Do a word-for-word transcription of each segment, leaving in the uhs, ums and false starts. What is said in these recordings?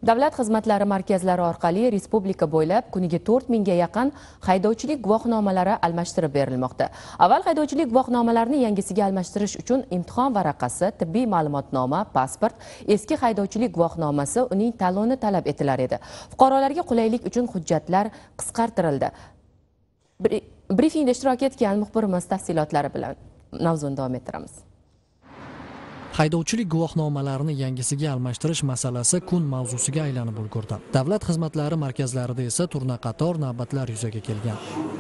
Davlat xizmatlari markazlari orqali respublika bo'ylab kuniga to'rt mingga yaqin haydovchilik guvohnomalari almashtirib berilmoqda. Avval haydovchilik guvohnomalarini yangisiga almashtirish uchun imtihon varaqasi, tibbiy ma'lumotnoma, pasport, eski haydovchilik guvohnomasi, uning taloni talab etilar edi. Fuqarolarga qulaylik uchun hujjatlar qisqartirildi. Brifingda ishtirok etgan muxbirimiz tafsilotlari bilan mavzuni davom ettiramiz. Haydovchilik guvohnomalarini yangisiga almashtirish masalasi kun mavzusiga aylanib ulgurdi. Davlat xizmatlari markazlarida esa turnaqator navbatlar yuzaga kelgan.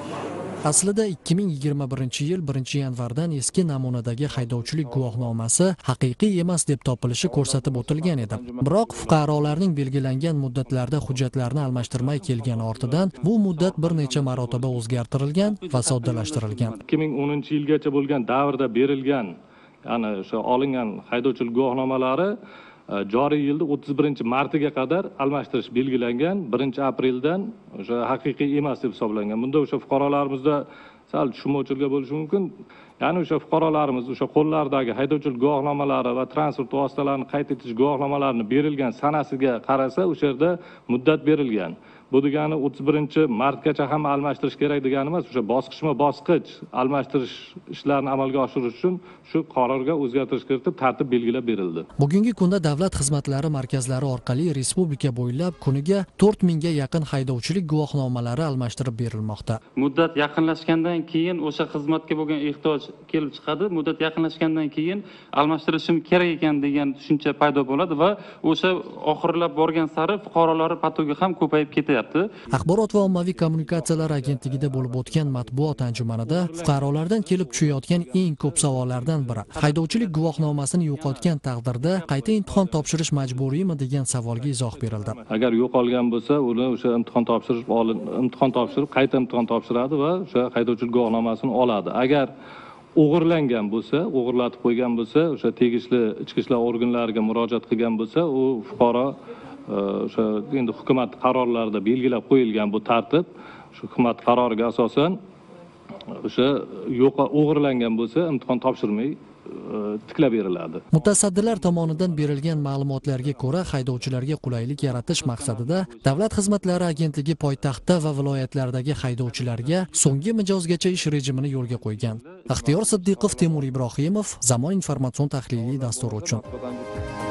Aslida ikki ming yigirma birinchi yil birinchi yanvardan eski namunadagi haydovchilik guvohnomasi haqiqiy emas deb topilishi ko'rsatib o'tilgan edi. Biroq fuqarolarning belgilangan muddatlarda hujjatlarni almashtirmay kelgani ortidan bu muddat bir necha marotaba o'zgartirilgan va soddalashtirilgan. ikki ming o'ninchi yilgacha bo'lgan davrda berilgan ya'ni o'sha olingan haydovchilik guvohnomalari joriy yilda o'ttiz birinchi martiga qadar almashtirish belgilangan. birinchi apreldan o'sha haqiqiy emas deb hisoblangan. Bunda o'sha fuqarolarimizda sal tushunmovchilik bo'lishi mumkin. Ya'ni o'sha fuqarolarimiz o'sha qo'llaridagi haydovchilik guvohnomalari va transport vositalarini qayd etish guvohnomalarini berilgan sanasiga qarasa, o'sha yerda muddat berilgan. Bu degani o'ttiz birinchi martgacha ham almashtirish kerak degani emas, o'sha bosqichma-bosqich almashtirish ishlarini amalga oshirish uchun shu qarorga o'zgartirish kiritib, tartib belgilab berildi. Bugungi kunda davlat xizmatlari markazlari orqali respublika bo'ylab kuniga to'rt mingga yaqin haydovchilik guvohnomalari almashtirib berilmoqda. Muddat yaqinlashgandan keyin o'sha xizmatga bo'lgan ehtiyoj kelib chiqadi. Muddat yaqinlashgandan keyin almashtirishim kerak ekan degan tushuncha paydo bo'ladi va o'sha oxirlab borgan sari fuqarolar patogi ham ko'payib ketadi. Axborot va ommaviy kommunikatsiyalar agentligida bo'lib o'tgan matbuot anjumanida fuqarolardan kelib tushayotgan eng ko'p savollardan biri haydovchilik guvohnomasini yo'qotgan taqdirda qayta imtihon topshirish majburiymi degan savolga izoh berildi. Agar yo'qolgan bo'lsa, uni o'sha imtihon topshirib olin, imtihon topshirib qayta imtihon topshiradi va o'sha haydovchilik guvohnomasini oladi. Agar o'g'irlangan bo'lsa, o'g'irlatib qo'ygan bo'lsa, o'sha tegishli ichki ishlar organlariga murojaat qilgan bo'lsa, u fuqaro o'sha endi hukumat qarorlarida belgilab qo'yilgan bu tartib, shu hukumat qaroriga asosan o'sha yo'q o'g'irlangan bo'lsa, imtihon topshirmay tiklab beriladi. Mutasaddilar tomonidan berilgan ma'lumotlarga ko'ra, haydovchilarga qulaylik yaratish maqsadida Davlat xizmatlari agentligi poytaxtda va viloyatlardagi haydovchilarga so'nggi mijozgacha ish rejimini yo'lga qo'ygan. Ixtiyor Siddiqov, Temur Ibrohimov, Zamon informatsion tahliliy dasturi uchun.